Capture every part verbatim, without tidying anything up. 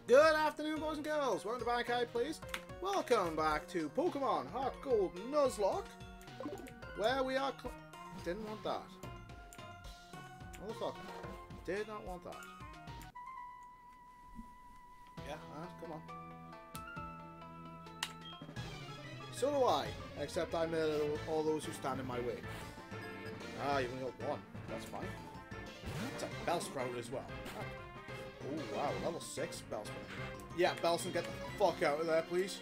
Good afternoon, boys and girls. Welcome to Bankai, please. Welcome back to Pokémon HeartGold Nuzlocke, where we are. Didn't want that. Motherfucker. Did not want that. Yeah, alright, come on. So do I, except I murder all those who stand in my way. Ah, you only got one. That's fine. It's a Bellsprout as well. Oh wow, level six Bellsprout. Yeah, Belson, get the fuck out of there, please.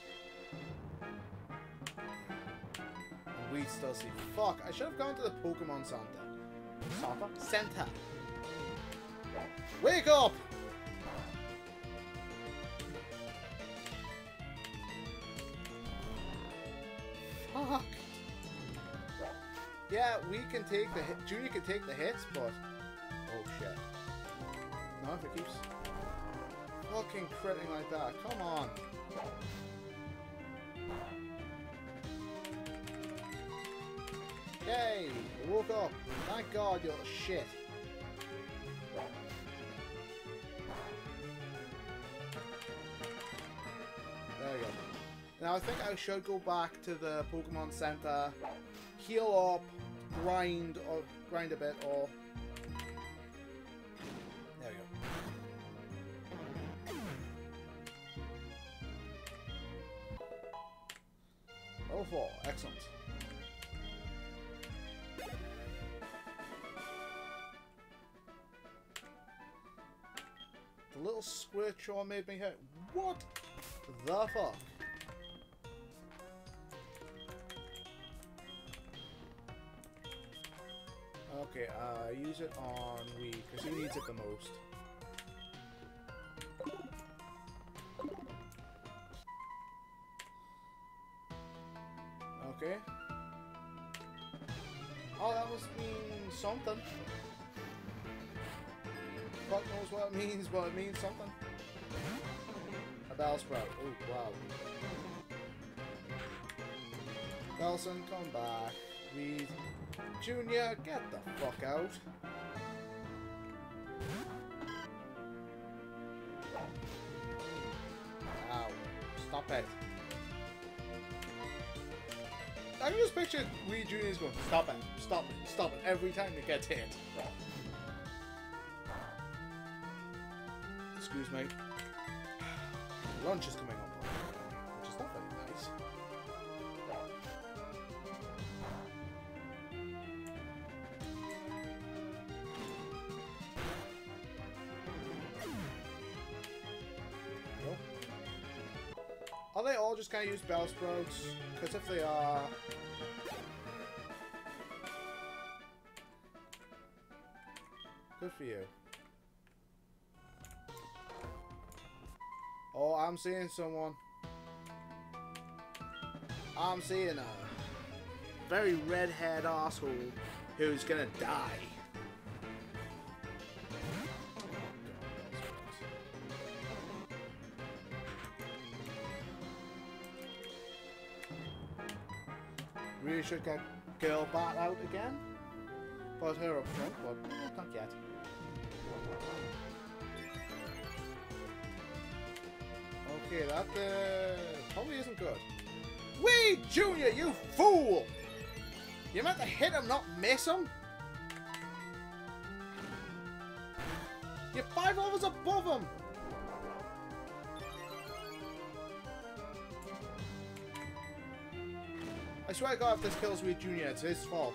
And we still see. Fuck, I should have gone to the Pokemon Center. Center? Center. Wake up! Fuck. Yeah, we can take the hit. Junior can take the hits, but oh shit. No, if it keeps fucking critting like that, come on. Yay! I woke up. Thank God, you little shit. There we go. Now I think I should go back to the Pokemon Center, heal up, grind or grind a bit, or there we go. Level four, excellent. The little squirt chore made me hurt. What the fuck? Okay, uh, use it on Wii, because he needs it the most. Okay. Oh, that must mean something. Fuck knows what it means, but it means something. A Bellsprout. Oh, wow. Belson, come back. We... Junior, get the fuck out. Ow. Stop it. I can just picture Wee Junior's going, stop it, stop it, stop it, every time it gets hit. Excuse me. Lunch is coming up, which is not very nice. Nope. Are they all just kind of use Bellsprouts? Because if they are... Good for you. Oh, I'm seeing someone. I'm seeing a very red-haired asshole who's gonna die. Really should get Girl Bat out again. Put her up front, but not yet. Okay, that uh, probably isn't good. Wee Junior, you fool! You meant to hit him, not miss him? You're five levels above him! I swear to God, if this kills Wee Junior, it's his fault.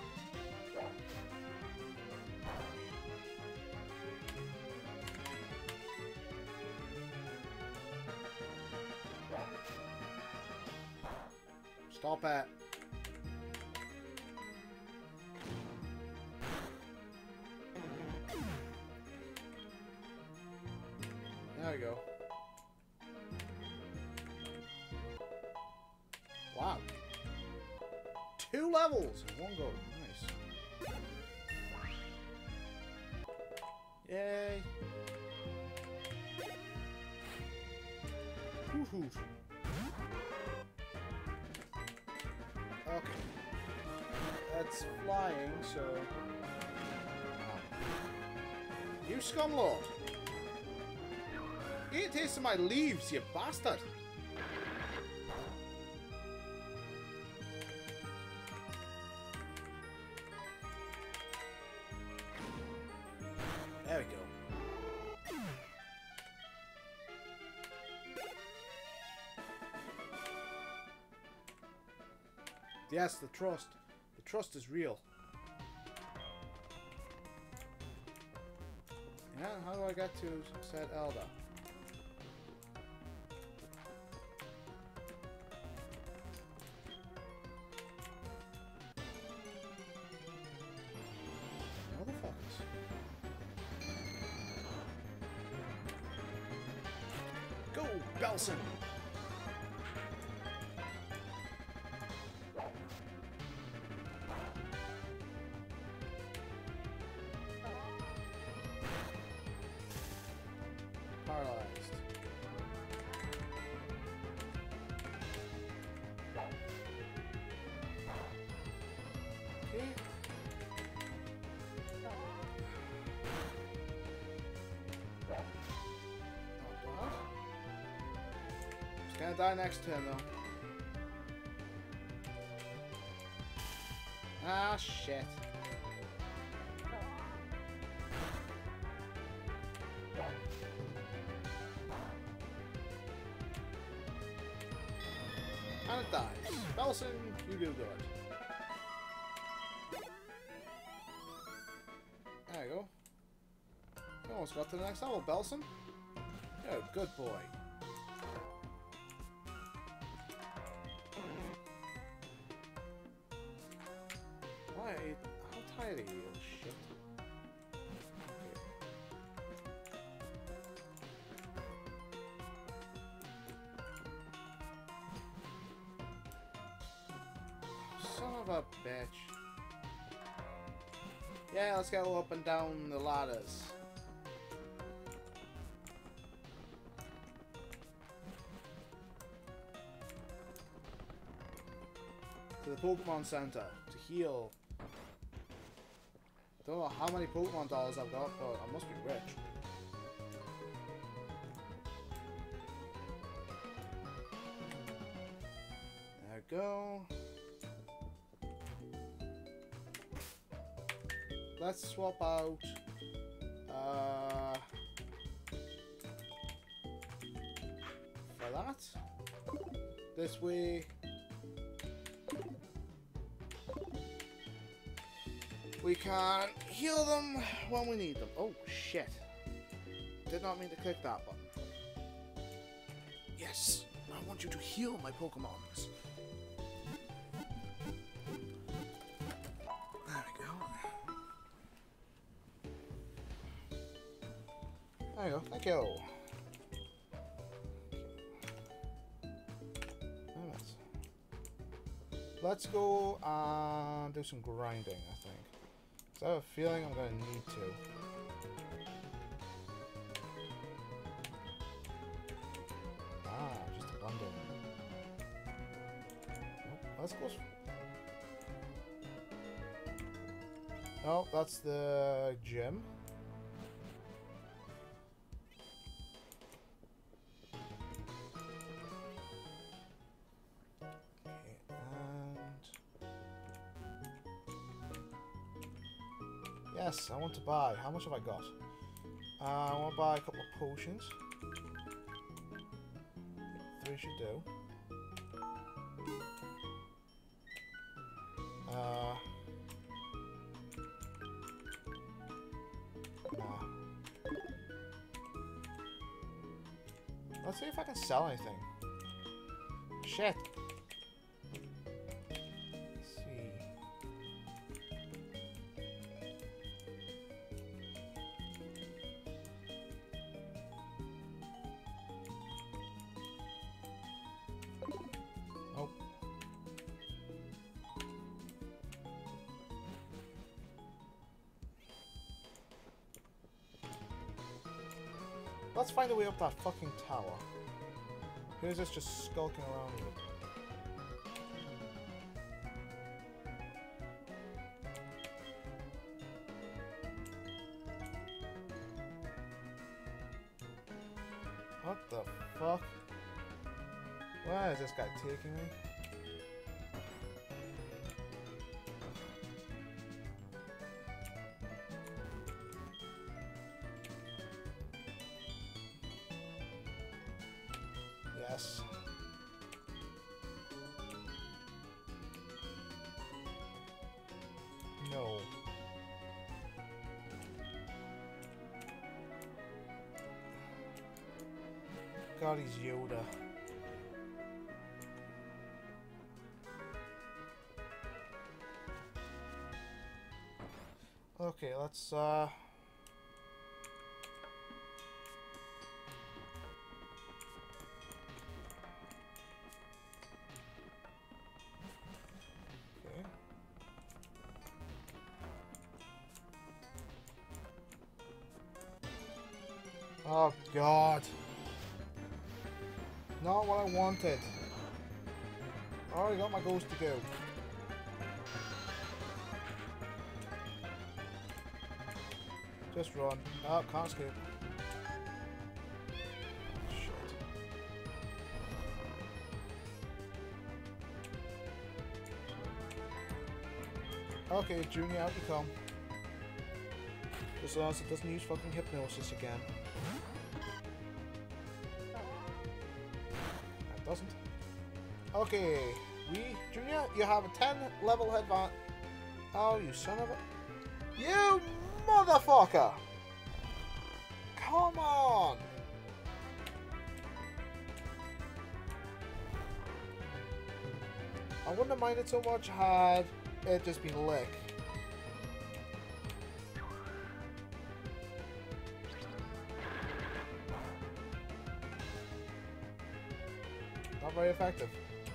Stop it. There we go. Wow. Two levels in one go. Nice. Yay. Woohoo. Okay. That's flying, so... You scumlord! You ain't tasting my leaves, you bastard! There we go. Yes, the trust. The trust is real. Yeah, how do I get to said elder? Motherfuckers. Go, Belson! Paralyzed. Okay. He's gonna die next turn though. Ah, shit. And it dies. Belson, you do good. There you go. You almost got to the next level, Belson. You're a good boy. Why? How tired are you, little shit? Son of a bitch. Yeah, let's go up and down the ladders. To the Pokemon Center to heal. I don't know how many Pokemon dollars I've got, but I must be rich. There we go. Let's swap out uh, for that. This way we can heal them when we need them. Oh shit. Did not mean to click that button. Yes, I want you to heal my Pokemons. There you go, thank you. Right. Let's go and do some grinding, I think. Because I have a feeling I'm going to need to. Ah, just abundant. Nope, let's go. Oh, that's the gym. Yes, I want to buy. How much have I got? Uh, I want to buy a couple of potions. Three should do. Uh, nah. Let's see if I can sell anything. Shit. Let's find a way up that fucking tower. Who's this just skulking around with it? What the fuck? Where is this guy taking me? Yes. No. God, he's Yoda. Okay, let's uh okay. Oh God. Not what I wanted. I already got my ghost to go. Just run. Oh, can't escape. Shit. Okay, Junior, out you come. Just as long as it doesn't use fucking hypnosis again. That doesn't. Okay, we, Junior, you have a ten level advance. Oh, you son of a... You motherfucker! Come on! I wouldn't have minded so much had it just been lick. Not very effective.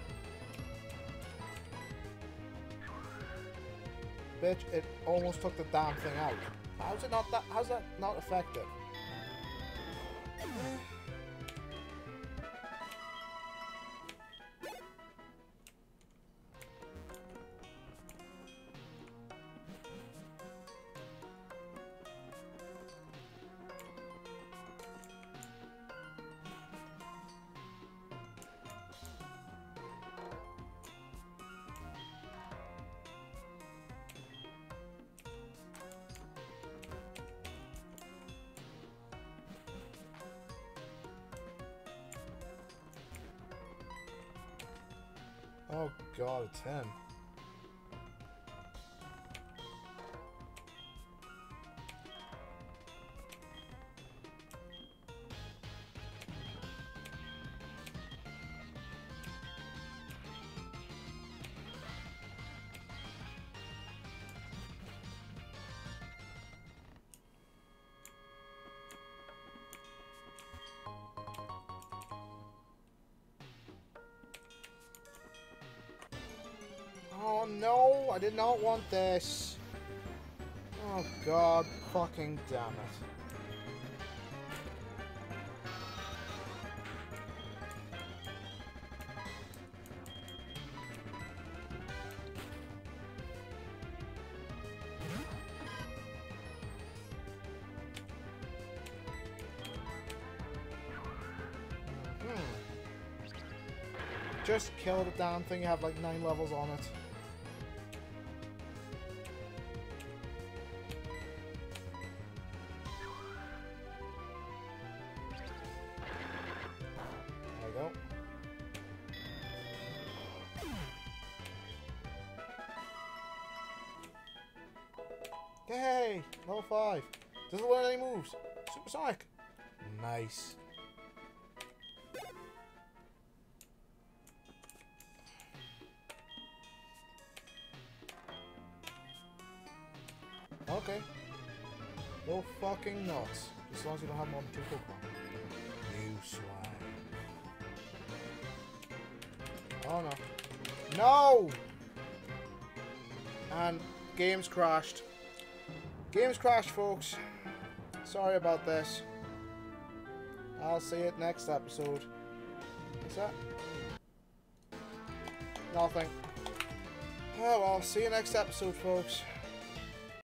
Bitch, it almost took the damn thing out. How's it not that? How's that not effective? Oh God, it's him. Oh no, I did not want this. Oh God, fucking damn it. Hmm. Just kill the damn thing, you have like nine levels on it. Hey, level five. Doesn't learn any moves. Supersonic. Nice. Okay. No fucking nuts. Just as long as you don't have more than two Pokemon. You swine. Oh no. No! And game's crashed. Game's crashed, folks. Sorry about this. I'll see it next episode. What's that? Nothing. Oh well, see you next episode, folks.